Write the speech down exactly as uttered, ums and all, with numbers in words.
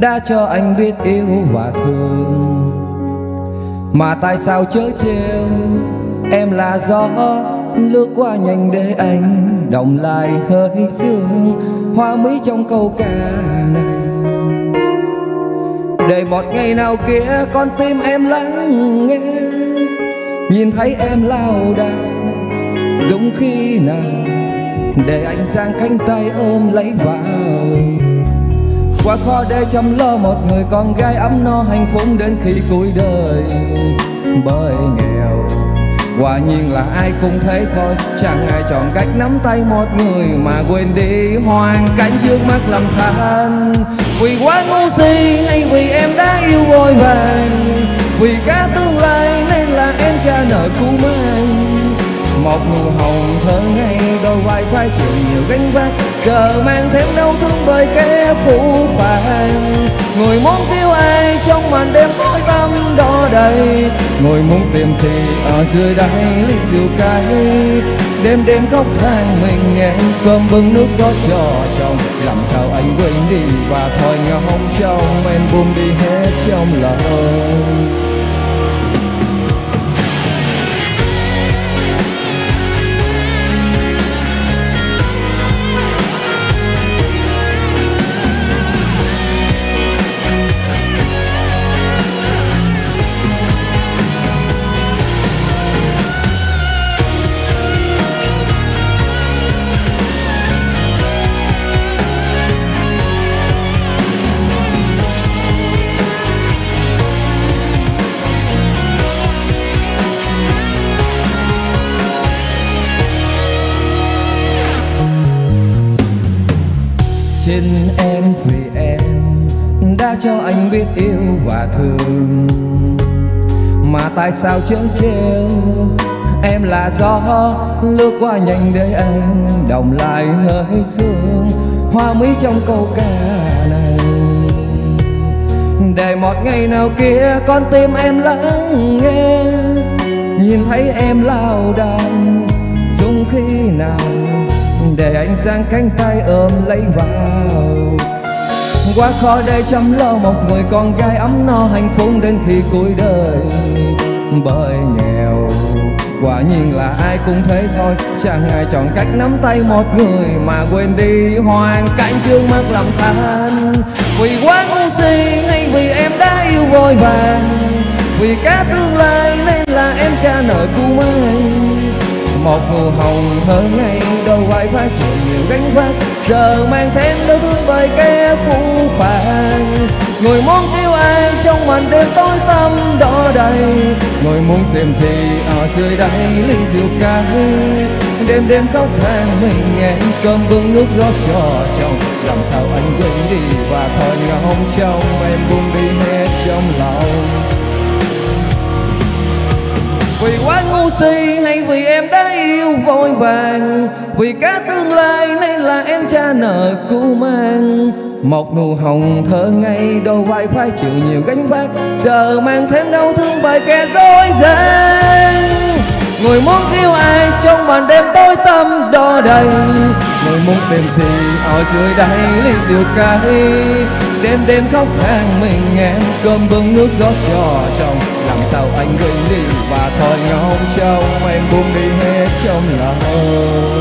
đã cho anh biết yêu và thương. Mà tại sao chớ trêu em là gió lướt qua nhanh để anh động lại hơi sương hoa mỹ trong câu ca này. Để một ngày nào kia con tim em lắng nghe, nhìn thấy em lao đao dũng khí nào để anh giang cánh tay ôm lấy vào. Quá khó để chăm lo một người con gái ấm no hạnh phúc đến khi cuối đời. Bởi nghèo quả nhiên là ai cũng thế thôi, chẳng ai chọn cách nắm tay một người mà quên đi hoàn cảnh trước mắt lầm than. Vì quá ngu si hay vì em đã yêu vội vàng, vì cả tương lai nên là em cha nợ cũ mang. Một nụ hồng thơ ngây đôi vai phải chịu nhiều gánh vác, giờ mang thêm đau thương bởi kẻ phũ phàng. Người muốn yêu ai trong màn đêm tối tăm đỏ đầy, người muốn tìm gì ở dưới đáy ly rượu cay. Đêm đêm khóc than mình nghe cơm bưng nước rót cho chồng, làm sao anh quên đi và thôi ngóng trông em buông đi hết trong lòng. Chính em vì em đã cho anh biết yêu và thương. Mà tại sao chớ trêu em là gió lướt qua nhanh để anh đồng lại hơi sương hoa mỹ trong câu ca này. Để một ngày nào kia con tim em lắng nghe, nhìn thấy em lao đao dũng khí nào để anh giang cánh tay ôm lấy vào. Quá khó để chăm lo một người con gái ấm no hạnh phúc đến khi cuối đời. Bởi nghèo quả nhiên là ai cũng thế thôi, chẳng ai chọn cách nắm tay một người mà quên đi hoàn cảnh trước mắt lầm than. Vì quá ngu si hay vì em đã yêu vội vàng, vì cả tương lai nên là em cha nợ cũ mang. Một nụ hồng thơ ngây đôi vai phải chịu nhiều gánh vác, giờ mang thêm đau thương bởi kẻ phũ phàng. Người muốn yêu ai trong màn đêm tối tăm đỏ đầy, người muốn tìm gì ở dưới đáy ly rượu cay. Đêm đêm khóc than mình nghe cơm bưng nước rót cho chồng, làm sao anh quên đi và thôi ngóng trông em buông đi hết trong lòng. Vì quá ngu si hay vì em đã yêu vội vàng, vì cả tương lai nên là em cha nợ cũ mang. Một nụ hồng thơ ngây đôi vai phải chịu nhiều gánh vác, giờ mang thêm đau thương bởi kẻ dối gian. Người muốn yêu ai trong màn đêm tối tăm đỏ đầy, người muốn tìm gì ở dưới đáy ly rượu cay. Đêm đêm khóc than mình nghe cơm bưng nước rót cho chồng, làm sao anh quên đi và thôi ngóng trông em buông đi hết trong lòng.